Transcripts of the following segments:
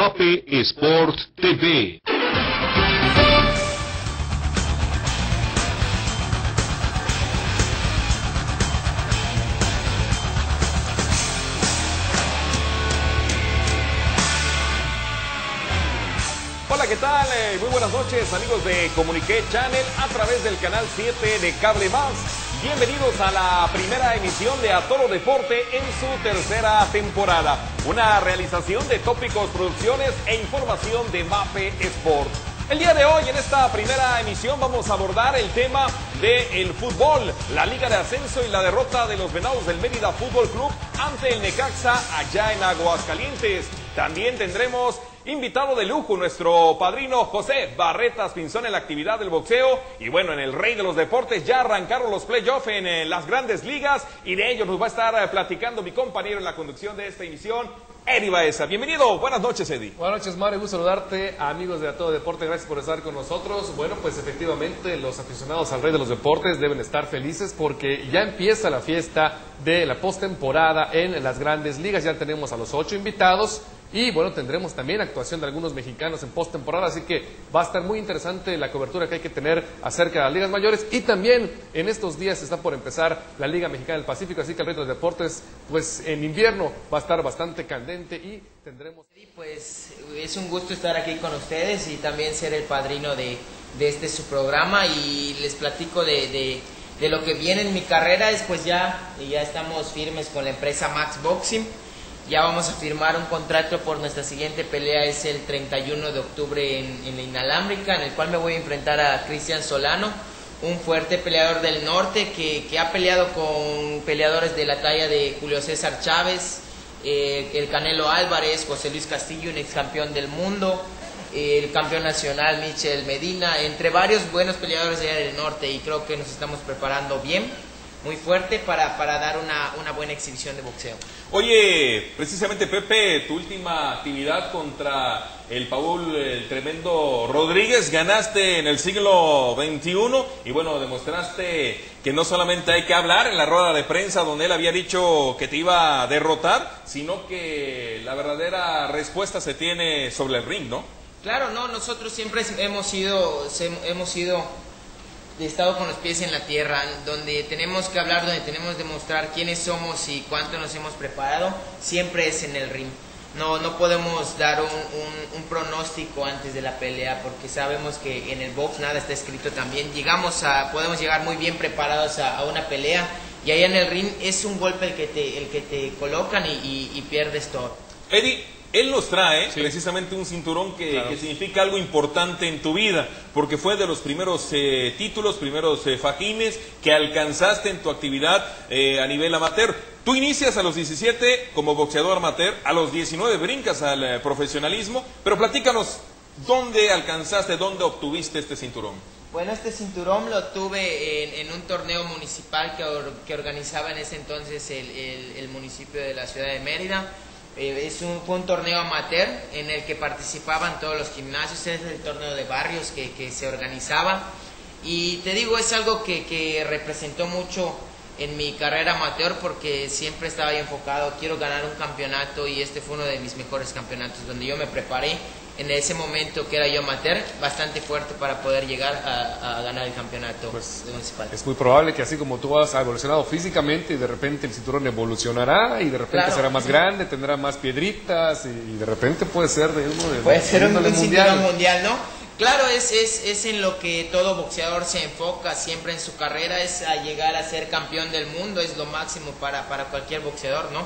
Mape Sport TV. Hola, ¿qué tal? Muy buenas noches, amigos de Comunique Channel a través del canal 7 de Cable Más. Bienvenidos a la primera emisión de A Todo Deporte en su tercera temporada. Una realización de Tópicos Producciones e información de Mape Sport. El día de hoy, en esta primera emisión, vamos a abordar el tema del fútbol, la Liga de Ascenso y la derrota de los Venados del Mérida Fútbol Club ante el Necaxa allá en Aguascalientes. También tendremos invitado de lujo, nuestro padrino José Barretas Pinzón en la actividad del boxeo. Y bueno, en el rey de los deportes ya arrancaron los playoffs en las grandes ligas, y de ello nos va a estar platicando mi compañero en la conducción de esta emisión, Eddie Baeza. Bienvenido, buenas noches, Eddie. Buenas noches, Mario, gusto saludarte, amigos de A Todo Deporte, gracias por estar con nosotros. Bueno, pues efectivamente los aficionados al rey de los deportes deben estar felices porque ya empieza la fiesta de la postemporada en las grandes ligas. Ya tenemos a los 8 invitados. Y bueno, tendremos también actuación de algunos mexicanos en postemporada, así que va a estar muy interesante la cobertura que hay que tener acerca de las ligas mayores. Y también en estos días está por empezar la Liga Mexicana del Pacífico, así que el reto de deportes, pues en invierno va a estar bastante candente y tendremos... Pues es un gusto estar aquí con ustedes y también ser el padrino de este su programa, y les platico de lo que viene en mi carrera. Después ya estamos firmes con la empresa Max Boxing. Ya vamos a firmar un contrato por nuestra siguiente pelea, es el 31 de octubre en la Inalámbrica, en el cual me voy a enfrentar a Cristian Solano, un fuerte peleador del norte que ha peleado con peleadores de la talla de Julio César Chávez, el Canelo Álvarez, José Luis Castillo, un ex campeón del mundo, el campeón nacional Michel Medina, entre varios buenos peleadores de allá del norte, y creo que nos estamos preparando bien, muy fuerte para dar una buena exhibición de boxeo. Oye, precisamente, Pepe, tu última actividad contra el Paul, el tremendo Rodríguez, ganaste en el siglo XXI y bueno, demostraste que no solamente hay que hablar en la rueda de prensa donde él había dicho que te iba a derrotar, sino que la verdadera respuesta se tiene sobre el ring, ¿no? Claro, no, nosotros siempre hemos estado con los pies en la tierra, donde tenemos que hablar, donde tenemos que demostrar quiénes somos y cuánto nos hemos preparado, siempre es en el ring. No podemos dar un pronóstico antes de la pelea, porque sabemos que en el box nada está escrito también. Podemos llegar muy bien preparados a una pelea, y allá en el ring es un golpe el que te colocan y pierdes todo. Eddie, él nos trae precisamente un cinturón que significa algo importante en tu vida, porque fue de los primeros títulos, primeros fajines que alcanzaste en tu actividad a nivel amateur. Tú inicias a los 17 como boxeador amateur, a los 19 brincas al profesionalismo, pero platícanos, ¿dónde alcanzaste, dónde obtuviste este cinturón? Bueno, este cinturón lo tuve en un torneo municipal que organizaba en ese entonces el municipio de la ciudad de Mérida. Fue un torneo amateur en el que participaban todos los gimnasios. Es el torneo de barrios que se organizaba, y te digo, es algo que representó mucho en mi carrera amateur, porque siempre estaba ahí enfocado, quiero ganar un campeonato, y este fue uno de mis mejores campeonatos, donde yo me preparé en ese momento que era yo amateur, bastante fuerte para poder llegar a ganar el campeonato municipal. Es muy probable que así como tú has evolucionado físicamente, y de repente el cinturón evolucionará, y de repente será más grande, tendrá más piedritas, y de repente puede ser un cinturón mundial, ¿no? Claro, es en lo que todo boxeador se enfoca siempre en su carrera, es a llegar a ser campeón del mundo, es lo máximo para cualquier boxeador, ¿no?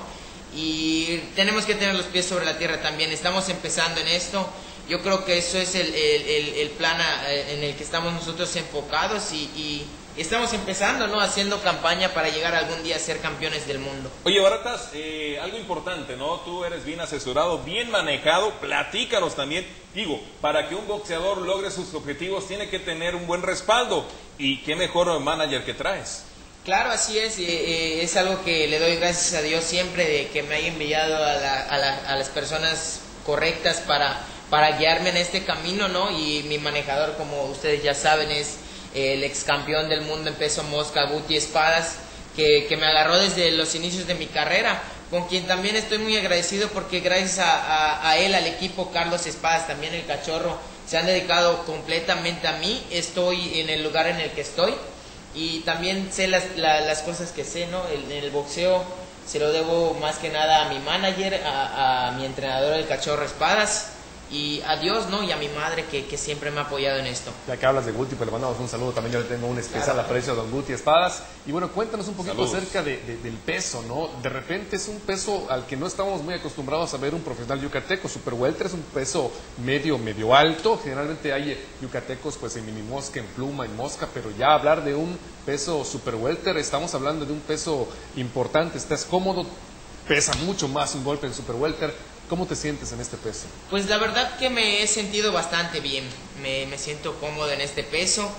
Y tenemos que tener los pies sobre la tierra también. Estamos empezando en esto. Yo creo que eso es el plan en el que estamos nosotros enfocados, y estamos empezando, ¿no? Haciendo campaña para llegar algún día a ser campeones del mundo. Oye, Baratas, algo importante, ¿no? Tú eres bien asesorado, bien manejado. Platícanos también. Digo, para que un boxeador logre sus objetivos tiene que tener un buen respaldo, y qué mejor manager que traes. Claro, así es algo que le doy gracias a Dios siempre, de que me haya enviado a las personas correctas para guiarme en este camino, ¿no? Y mi manejador, como ustedes ya saben, es el ex campeón del mundo en peso mosca, Guti Espadas, que me agarró desde los inicios de mi carrera, con quien también estoy muy agradecido porque gracias a él, al equipo Carlos Espadas, también el Cachorro, se han dedicado completamente a mí. Estoy en el lugar en el que estoy y también sé las cosas que sé, ¿no? En el boxeo se lo debo más que nada a mi manager, a mi entrenador, el Cachorro Espadas, y a Dios, ¿no? Y a mi madre que siempre me ha apoyado en esto. Ya que hablas de Guti, pues le mandamos un saludo. También yo le tengo un especial aprecio a don Guti Espadas. Y bueno, cuéntanos un poquito acerca del peso, ¿no? De repente es un peso al que no estamos muy acostumbrados a ver un profesional yucateco. Super welter es un peso medio alto. Generalmente hay yucatecos pues en mini mosca, en pluma, en mosca, pero ya hablar de un peso super welter, estamos hablando de un peso importante. ¿Estás cómodo? Pesa mucho más un golpe en super welter. ¿Cómo te sientes en este peso? Pues la verdad que me he sentido bastante bien, me siento cómodo en este peso.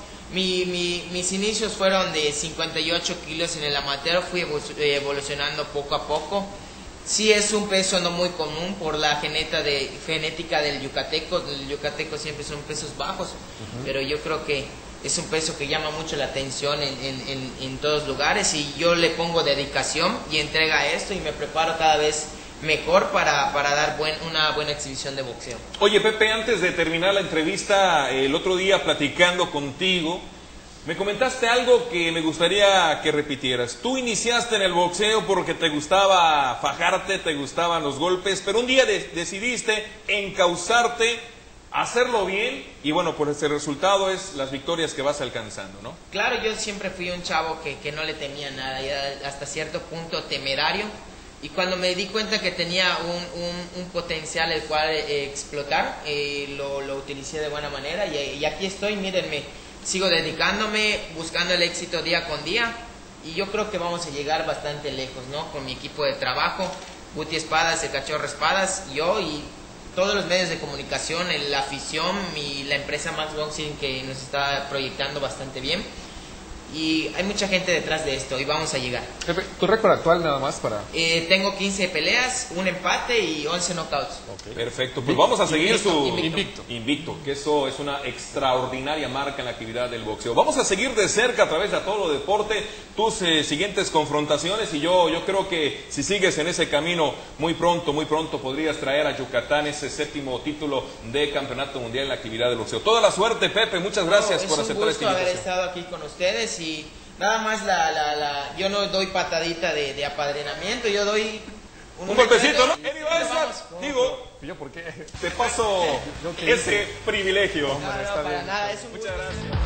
Mis inicios fueron de 58 kilos en el amateur, fui evolucionando poco a poco. Sí es un peso no muy común por la genética del yucateco. El yucateco siempre son pesos bajos, pero yo creo que es un peso que llama mucho la atención en todos lugares, y yo le pongo dedicación y entrega a esto y me preparo cada vez mejor para dar una buena exhibición de boxeo. Oye, Pepe, antes de terminar la entrevista, el otro día platicando contigo, me comentaste algo que me gustaría que repitieras. Tú iniciaste en el boxeo porque te gustaba fajarte, te gustaban los golpes, pero un día decidiste encauzarte, hacerlo bien, y bueno, pues el resultado es las victorias que vas alcanzando, ¿no? Claro, yo siempre fui un chavo que no le temía nada, ya hasta cierto punto temerario. Y cuando me di cuenta que tenía un potencial el cual explotar, lo utilicé de buena manera y aquí estoy, mírenme, sigo dedicándome, buscando el éxito día con día, y yo creo que vamos a llegar bastante lejos, ¿no? Con mi equipo de trabajo, Guti Espadas, el Cachorro Espadas, yo y todos los medios de comunicación, la afición y la empresa Max Boxing, que nos está proyectando bastante bien. Y hay mucha gente detrás de esto y vamos a llegar. Pepe, ¿tu récord actual nada más para...? Tengo 15 peleas, un empate y 11 knockouts. Okay. Perfecto, pues vamos a seguir Invicto, que eso es una extraordinaria marca en la actividad del boxeo. Vamos a seguir de cerca a través de A Todo Deporte tus siguientes confrontaciones, y yo creo que si sigues en ese camino, muy pronto podrías traer a Yucatán ese 7º título de campeonato mundial en la actividad del boxeo. Toda la suerte, Pepe, muchas gracias por aceptar esta invitación. Es un gusto haber estado aquí con ustedes, y nada más yo no doy patadita de apadrinamiento, yo doy un golpecito, ¿no? Eddie Balsas, digo, ¿yo por qué? te paso ese privilegio. No, para nada, es un gusto. Muchas gracias.